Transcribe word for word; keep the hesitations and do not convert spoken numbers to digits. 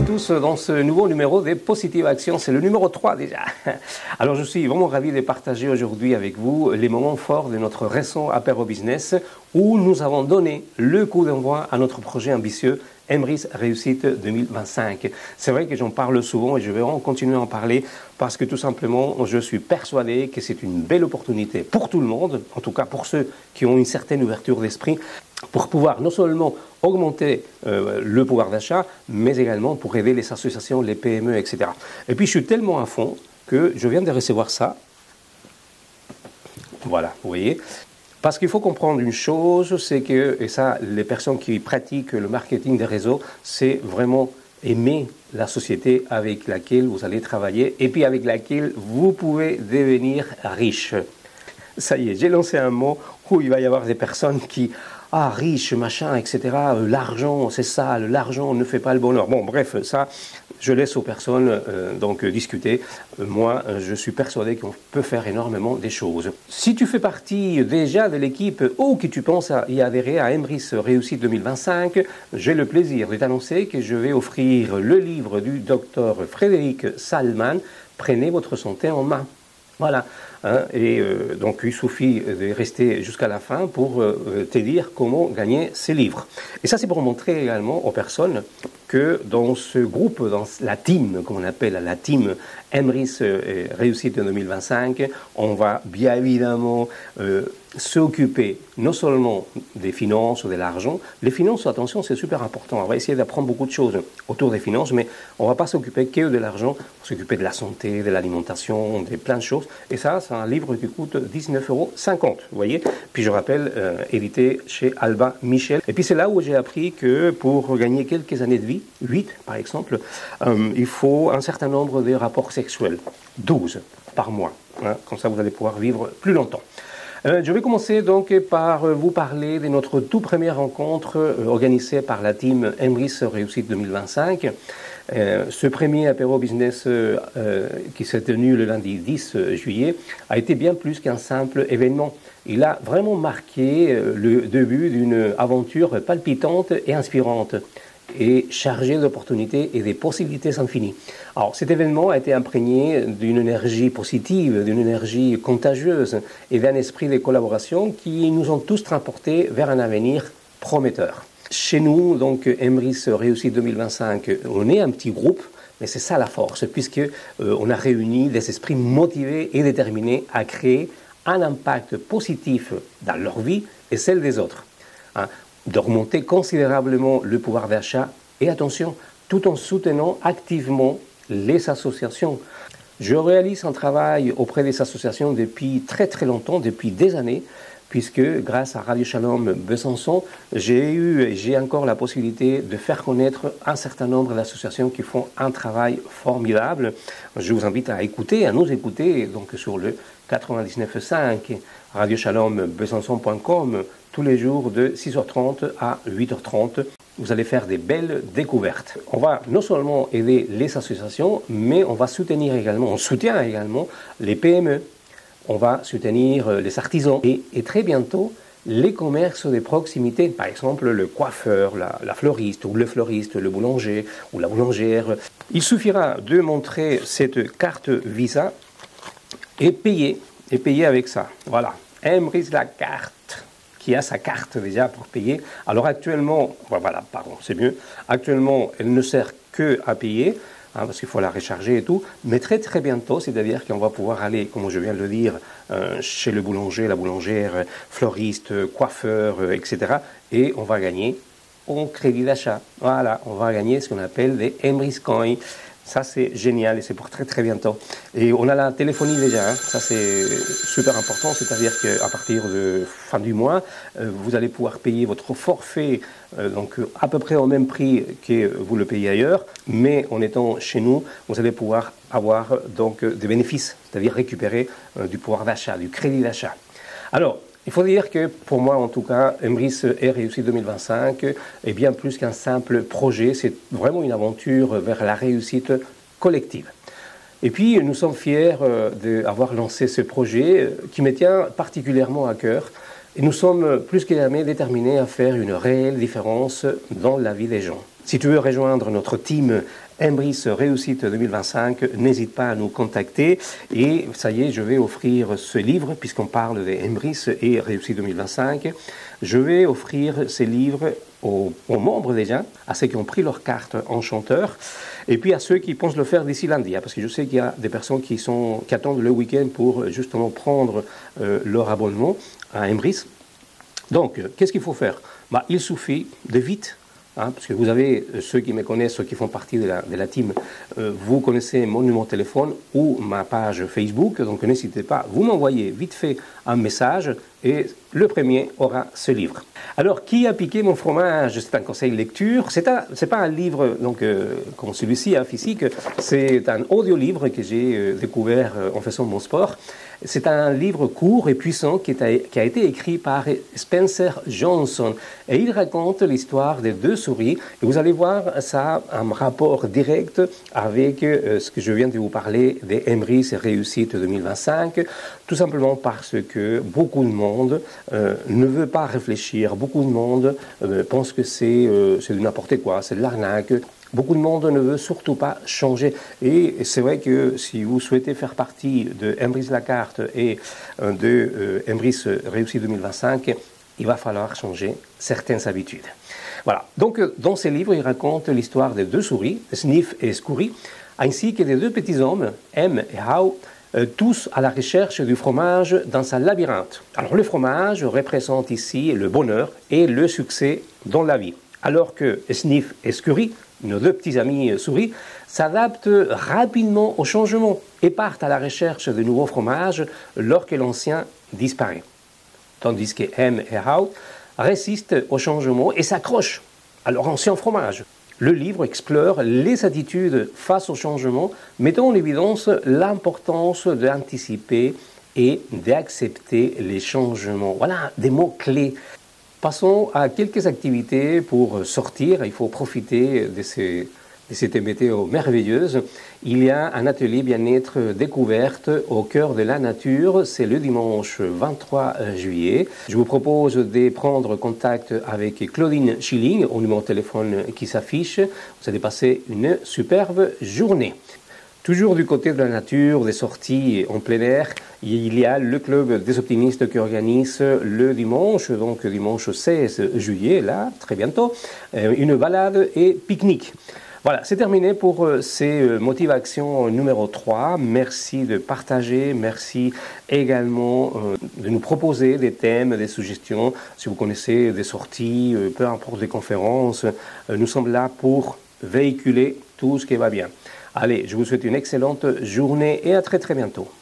à tous dans ce nouveau numéro des Positives Actions. C'est le numéro trois déjà. Alors je suis vraiment ravi de partager aujourd'hui avec vous les moments forts de notre récent apéro business où nous avons donné le coup d'envoi à notre projet ambitieux Emrys Réussite deux mille vingt-cinq. C'est vrai que j'en parle souvent et je vais vraiment continuer à en parler parce que tout simplement je suis persuadé que c'est une belle opportunité pour tout le monde, en tout cas pour ceux qui ont une certaine ouverture d'esprit, pour pouvoir non seulement augmenter euh, le pouvoir d'achat, mais également pour aider les associations, les P M E, et cetera. Et puis je suis tellement à fond que je viens de recevoir ça. Voilà, vous voyez. Parce qu'il faut comprendre une chose, c'est que, et ça, les personnes qui pratiquent le marketing des réseaux, c'est vraiment aimer la société avec laquelle vous allez travailler et puis avec laquelle vous pouvez devenir riche. Ça y est, j'ai lancé un mot où il va y avoir des personnes qui... Ah, riche, machin, et cetera. Euh, l'argent, c'est sale, l'argent ne fait pas le bonheur. Bon, bref, ça, je laisse aux personnes euh, donc euh, discuter. Euh, moi, euh, je suis persuadé qu'on peut faire énormément des choses. Si tu fais partie déjà de l'équipe ou que tu penses à y adhérer à Emrys Réussite deux mille vingt-cinq, j'ai le plaisir de t'annoncer que je vais offrir le livre du docteur Frédéric Salman, « Prenez votre santé en main ». Voilà, hein, et euh, donc il suffit de rester jusqu'à la fin pour euh, te dire comment gagner ces livres. Et ça, c'est pour montrer également aux personnes que dans ce groupe, dans la team, comme on appelle la team Emrys euh, Réussite deux mille vingt-cinq, on va bien évidemment euh, s'occuper non seulement des finances ou de l'argent. Les finances, attention, c'est super important. On va essayer d'apprendre beaucoup de choses autour des finances, mais on ne va pas s'occuper que de l'argent, on va s'occuper de la santé, de l'alimentation, de plein de choses. Et ça, c'est un livre qui coûte dix-neuf euros cinquante, vous voyez. Puis je rappelle, euh, édité chez Albin Michel. Et puis c'est là où j'ai appris que pour gagner quelques années de vie, huit par exemple, euh, il faut un certain nombre de rapports sexuels, douze par mois. Hein, comme ça, vous allez pouvoir vivre plus longtemps. Euh, je vais commencer donc par vous parler de notre tout première rencontre euh, organisée par la team Emrys Réussite deux mille vingt-cinq. Euh, ce premier apéro business euh, euh, qui s'est tenu le lundi dix juillet a été bien plus qu'un simple événement. Il a vraiment marqué euh, le début d'une aventure palpitante et inspirante et chargé d'opportunités et des possibilités infinies. Alors, cet événement a été imprégné d'une énergie positive, d'une énergie contagieuse et d'un esprit de collaboration qui nous ont tous transportés vers un avenir prometteur. Chez nous, donc, Emrys Réussite deux mille vingt-cinq, on est un petit groupe, mais c'est ça la force, puisque euh, on a réuni des esprits motivés et déterminés à créer un impact positif dans leur vie et celle des autres. Hein, de remonter considérablement le pouvoir d'achat et attention, tout en soutenant activement les associations. Je réalise un travail auprès des associations depuis très très longtemps, depuis des années, puisque grâce à Radio Shalom Besançon, j'ai eu et j'ai encore la possibilité de faire connaître un certain nombre d'associations qui font un travail formidable. Je vous invite à écouter, à nous écouter donc sur le quatre-vingt-dix-neuf virgule cinq radio shalom besançon point com tous les jours de six heures trente à huit heures trente. Vous allez faire des belles découvertes. On va non seulement aider les associations, mais on va soutenir également, on soutient également les P M E. On va soutenir les artisans et, et très bientôt les commerces de proximité, par exemple le coiffeur, la, la fleuriste ou le fleuriste, le boulanger ou la boulangère. Il suffira de montrer cette carte Visa et payer, et payer avec ça. Voilà, Emrys la carte, qui a sa carte déjà pour payer. Alors actuellement, voilà, pardon, c'est mieux. Actuellement, elle ne sert que à payer. Hein, parce qu'il faut la recharger et tout, mais très très bientôt, c'est-à-dire qu'on va pouvoir aller, comme je viens de le dire, euh, chez le boulanger, la boulangère, fleuriste, coiffeur, euh, et cetera. Et on va gagner en crédit d'achat. Voilà, on va gagner ce qu'on appelle des Emrys Coins. Ça, c'est génial et c'est pour très très bientôt. Et on a la téléphonie déjà, hein. Ça c'est super important, c'est-à-dire qu'à partir de fin du mois, euh, vous allez pouvoir payer votre forfait euh, donc à peu près au même prix que vous le payez ailleurs, mais en étant chez nous, vous allez pouvoir avoir donc des bénéfices, c'est-à-dire récupérer euh, du pouvoir d'achat, du crédit d'achat. Alors, il faut dire que pour moi, en tout cas, Emrys Réussite deux mille vingt-cinq est bien plus qu'un simple projet. C'est vraiment une aventure vers la réussite collective. Et puis, nous sommes fiers d'avoir lancé ce projet qui me tient particulièrement à cœur. Et nous sommes plus que jamais déterminés à faire une réelle différence dans la vie des gens. Si tu veux rejoindre notre team Embris Réussite deux mille vingt-cinq, n'hésite pas à nous contacter. Et ça y est, je vais offrir ce livre, puisqu'on parle de Embris et Réussite deux mille vingt-cinq. Je vais offrir ces livres aux, aux membres déjà, à ceux qui ont pris leur carte enchanteur, et puis à ceux qui pensent le faire d'ici lundi, hein, parce que je sais qu'il y a des personnes qui, sont, qui attendent le week-end pour justement prendre euh, leur abonnement à Embris. Donc, qu'est-ce qu'il faut faire? Bah, il suffit de vite. Hein, parce que vous avez, ceux qui me connaissent, ceux qui font partie de la, de la team, euh, vous connaissez mon numéro de téléphone ou ma page Facebook, donc n'hésitez pas, vous m'envoyez vite fait un message et le premier aura ce livre. Alors, qui a piqué mon fromage? C'est un conseil lecture. C'est n'est pas un livre donc, euh, comme celui-ci, hein, physique, c'est un audio-livre que j'ai euh, découvert euh, en faisant mon sport. C'est un livre court et puissant qui, est, qui a été écrit par Spencer Johnson. Et il raconte l'histoire des deux souris. Et vous allez voir, ça a un rapport direct avec euh, ce que je viens de vous parler des Embris Réussite deux mille vingt-cinq. Tout simplement parce que beaucoup de monde euh, ne veut pas réfléchir. Beaucoup de monde euh, pense que c'est euh, de n'importe quoi, c'est de l'arnaque. Beaucoup de monde ne veut surtout pas changer. Et c'est vrai que si vous souhaitez faire partie de Embris la carte et de euh, Embris Réussite deux mille vingt-cinq, il va falloir changer certaines habitudes. Voilà. Donc, dans ces livres, il raconte l'histoire des deux souris, Sniff et Scurry, ainsi que des deux petits hommes, M et How, euh, tous à la recherche du fromage dans un labyrinthe. Alors, le fromage représente ici le bonheur et le succès dans la vie. Alors que Sniff et Scurry, nos deux petits amis souris, s'adaptent rapidement au changement et partent à la recherche de nouveaux fromages lorsque l'ancien disparaît. Tandis que M et How résistent au changement et s'accrochent à leur ancien fromage. Le livre explore les attitudes face au changement, mettant en évidence l'importance d'anticiper et d'accepter les changements. Voilà des mots-clés. Passons à quelques activités pour sortir. Il faut profiter de, ces, de cette météo merveilleuse. Il y a un atelier bien-être découverte au cœur de la nature. C'est le dimanche vingt-trois juillet. Je vous propose de prendre contact avec Claudine Schilling au numéro de téléphone qui s'affiche. Vous allez passer une superbe journée. Toujours du côté de la nature, des sorties en plein air, il y a le club des optimistes qui organise le dimanche, donc dimanche seize juillet, là, très bientôt, une balade et pique-nique. Voilà, c'est terminé pour ces motivations numéro trois. Merci de partager, merci également de nous proposer des thèmes, des suggestions. Si vous connaissez des sorties, peu importe des conférences, nous sommes là pour véhiculer tout ce qui va bien. Allez, je vous souhaite une excellente journée et à très très bientôt.